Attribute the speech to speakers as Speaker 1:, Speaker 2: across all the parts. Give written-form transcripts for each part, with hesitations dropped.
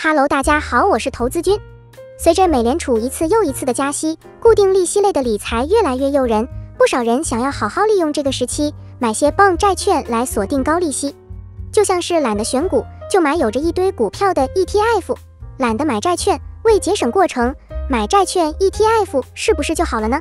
Speaker 1: Hello， 大家好，我是投资君。随着美联储一次又一次的加息，固定利息类的理财越来越诱人，不少人想要好好利用这个时期，买些 bond 债券来锁定高利息。就像是懒得选股，就买有着一堆股票的 ETF， 懒得买债券，为节省过程，买债券 ETF 是不是就好了呢？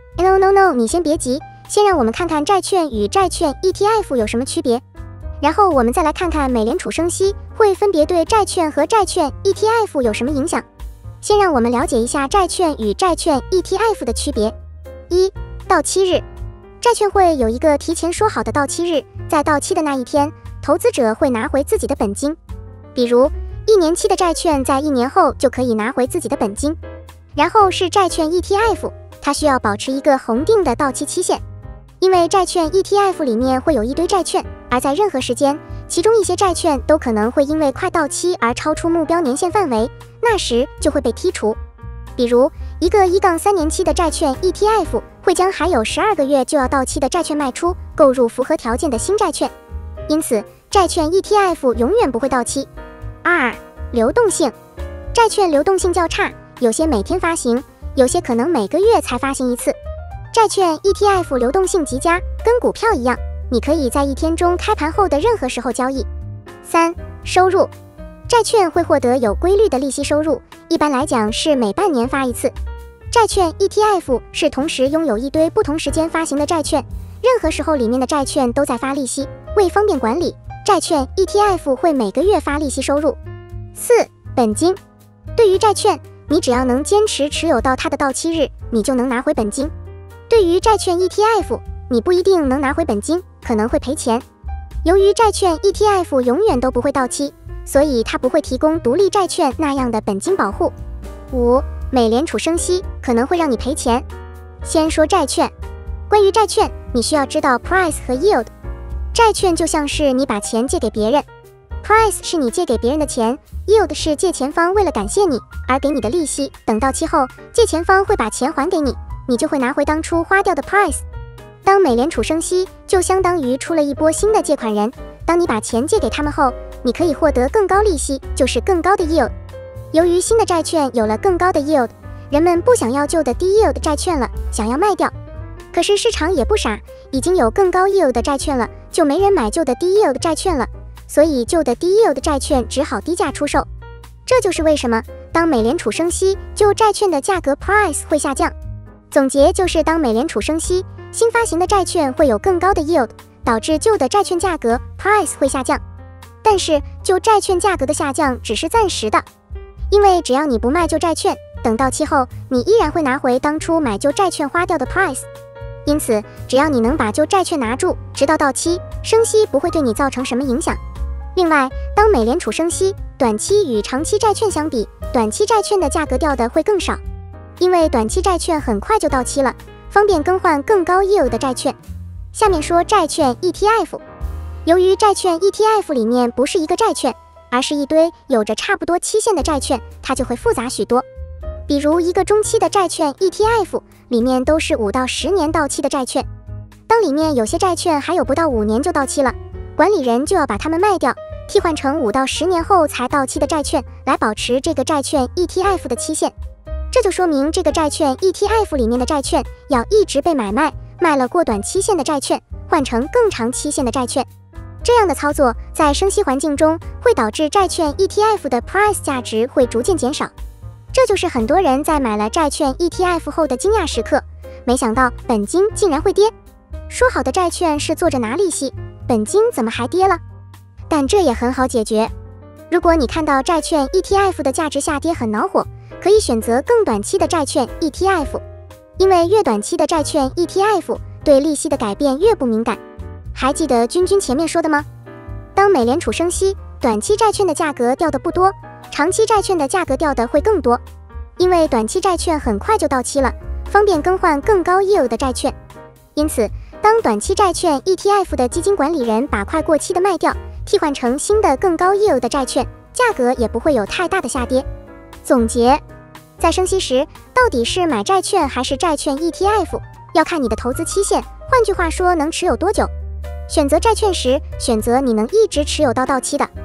Speaker 1: No， 你先别急，先让我们看看债券与债券 ETF 有什么区别。然后我们再来看看美联储升息会分别对债券和债券 ETF 有什么影响。先让我们了解一下债券与债券 ETF 的区别。1、到期日。债券会有一个提前说好的到期日，在到期的那一天，投资者会拿回自己的本金。比如1年期的债券在1年后就可以拿回自己的本金。然后是债券 ETF， 它需要保持一个恒定的到期期限。因为债券 ETF 里面会有一堆债券，而在任何时间，其中一些债券都可能会因为快到期而超出目标年限范围，那时就会被剔除。比如一个1-3年期的债券 ETF 会将还有12个月就要到期的债券卖出，购入符合条件的新债券。因此债券 ETF 永远不会到期。2、流动性。债券流动性较差，有些每天发行，有些可能每个月才发行一次。债券 ETF 流动性极佳，跟股票一样，你可以在一天中开盘后的任何时候交易。3、收入。债券会获得有规律的利息收入，一般来讲是每半年发一次。债券 ETF 是同时拥有一堆不同时间发行的债券，任何时候里面的债券都在发利息，为方便管理，债券 ETF 会每个月发利息收入。4、本金。对于债券，你只要能坚持持有到它的到期日，你就能拿回本金。对于债券 ETF， 你不一定能拿回本金，可能会赔钱。由于债券 ETF 永远都不会到期，所以它不会提供独立债券那样的本金保护。5、美联储升息可能会让你赔钱。先说债券。关于债券，你需要知道 price 和 yield。债券就像是你把钱借给别人， price 是你借给别人的钱， yield 是借钱方为了感谢你而给你的利息，等到期后，借钱方会把钱还给你，你就会拿回当初花掉的 price。 当美联储升息，就相当于出了一波新的借款人，当你把钱借给他们后，你可以获得更高利息，就是更高的 yield。 由于新的债券有了更高的 yield， 人们不想要旧的低 yield 债券了，想要卖掉。可是市场也不傻，已经有更高 yield 的债券了，就没人买旧的低 yield 债券了，所以旧的低 yield 债券只好低价出售。这就是为什么当美联储升息，旧债券的价格 price 会下降。总结就是，当美联储升息，新发行的债券会有更高的 yield， 导致旧的债券价格 price 会下降。但是旧债券价格的下降只是暂时的，因为只要你不卖旧债券，等到期后你依然会拿回当初买旧债券花掉的 price。 因此只要你能把旧债券拿住，直到到期，升息不会对你造成什么影响。另外，当美联储升息，短期与长期债券相比，短期债券的价格掉的会更少，因为短期债券很快就到期了，方便更换更高 yield 的债券。下面说债券 ETF。 由于债券 ETF 里面不是一个债券，而是一堆有着差不多期限的债券，它就会复杂许多。比如一个中期的债券 ETF 里面都是5到10年到期的债券，当里面有些债券还有不到5年就到期了，管理人就要把它们卖掉，替换成5到10年后才到期的债券，来保持这个债券 ETF 的期限。这就说明这个债券 ETF 里面的债券要一直被买卖，卖了过短期限的债券，换成更长期限的债券。这样的操作在升息环境中会导致债券 ETF 的 price 价值会逐渐减少。这就是很多人在买了债券 ETF 后的惊讶时刻，没想到本金竟然会跌。说好的债券是坐着拿利息，本金怎么还跌了？但这也很好解决。如果你看到债券 ETF 的价值下跌很恼火，可以选择更短期的债券 ETF， 因为越短期的债券 ETF 对利息的改变越不敏感。还记得君前面说的吗？当美联储升息，短期债券的价格掉的不多，长期债券的价格掉的会更多，因为短期债券很快就到期了，方便更换更高 yield 的债券。因此当短期债券 ETF 的基金管理人把快过期的卖掉，替换成新的更高 yield 的债券，价格也不会有太大的下跌。总结，在升息时，到底是买债券还是债券 ETF， 要看你的投资期限，换句话说能持有多久。选择债券时，选择你能一直持有到期的；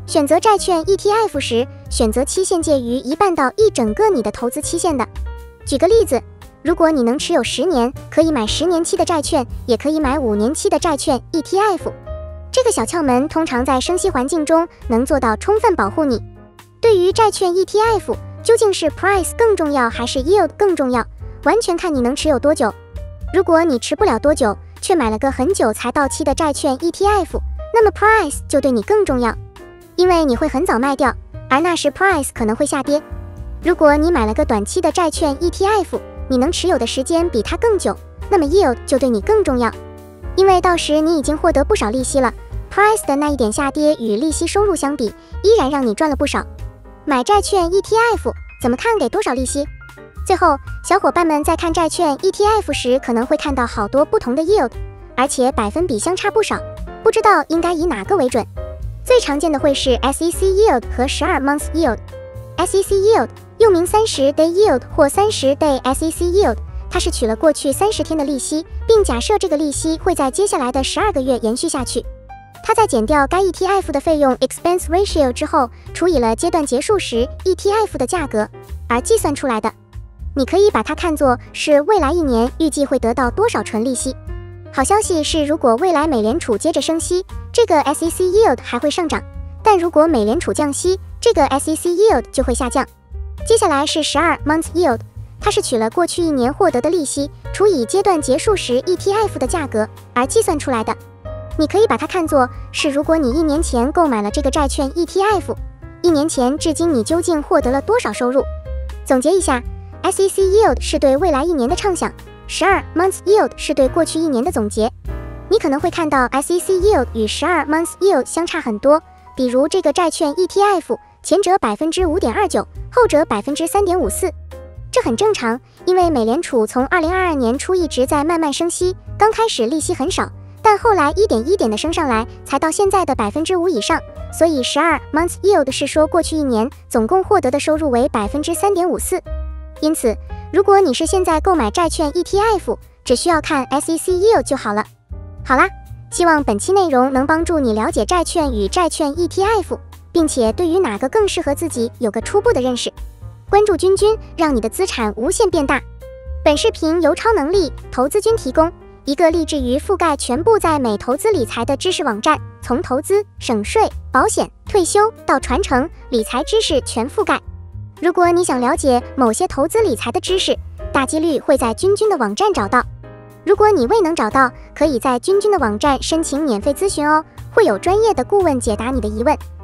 Speaker 1: 选择债券 ETF 时，选择期限介于一半到一整个你的投资期限的。举个例子，如果你能持有10年，可以买10年期的债券，也可以买5年期的债券 ETF。这个小窍门通常在升息环境中能做到充分保护你。对于债券 ETF， 究竟是 price 更重要还是 yield 更重要，完全看你能持有多久。如果你持不了多久，却买了个很久才到期的债券 ETF， 那么 price 就对你更重要，因为你会很早卖掉，而那时 price 可能会下跌。如果你买了个短期的债券 ETF， 你能持有的时间比它更久，那么 yield 就对你更重要，因为到时你已经获得不少利息了， price 的那一点下跌与利息收入相比，依然让你赚了不少。买债券 ETF 怎么看给多少利息？最后，小伙伴们在看债券 ETF 时，可能会看到好多不同的 yield， 而且百分比相差不少，不知道应该以哪个为准。最常见的会是 SEC yield 和12 month yield。SEC yield 又名30 day yield 或30 day SEC yield， 它是取了过去30天的利息，并假设这个利息会在接下来的12个月延续下去。它在减掉该 ETF 的费用 expense ratio 之后，除以了阶段结束时 ETF 的价格而计算出来的。你可以把它看作是未来1年预计会得到多少纯利息。好消息是，如果未来美联储接着升息，这个 SEC yield 还会上涨，但如果美联储降息，这个 SEC yield 就会下降。接下来是12 month yield， 它是取了过去1年获得的利息，除以阶段结束时 ETF 的价格而计算出来的。你可以把它看作是，如果你1年前购买了这个债券 ETF，1年前至今你究竟获得了多少收入？总结一下， SEC yield 是对未来1年的畅想，12 month yield 是对过去1年的总结。你可能会看到 SEC yield 与12 month yield 相差很多，比如这个债券 ETF， 前者 5.29%， 后者 3.54%。这很正常，因为美联储从2022年初一直在慢慢升息，刚开始利息很少，但后来一点一点的升上来，才到现在的 5% 以上，所以12 month yield 是说过去1年总共获得的收入为 3.54%。因此，如果你是现在购买债券 ETF， 只需要看 SEC yield 就好了。好啦，希望本期内容能帮助你了解债券与债券 ETF， 并且对于哪个更适合自己有个初步的认识。关注君君，让你的资产无限变大。本视频由超能力投资君提供，一个立志于覆盖全部在美投资理财的知识网站，从投资、省税、保险、退休到传承，理财知识全覆盖。如果你想了解某些投资理财的知识，大几率会在君君的网站找到。如果你未能找到，可以在君君的网站申请免费咨询哦，会有专业的顾问解答你的疑问。